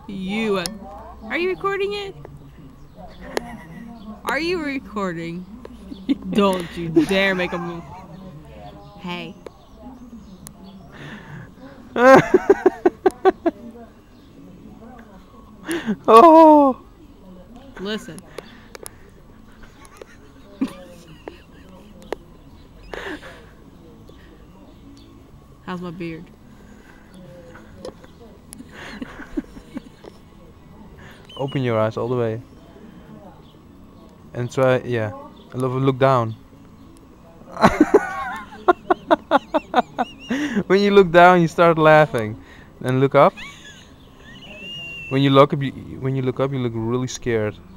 You. Are you recording it? Are you recording? Don't you dare make a move. Hey. Oh. Listen. How's my beard? Open your eyes all the way. And try, yeah. I love look down. When you look down, you start laughing. Then look up. When you look up, you look really scared.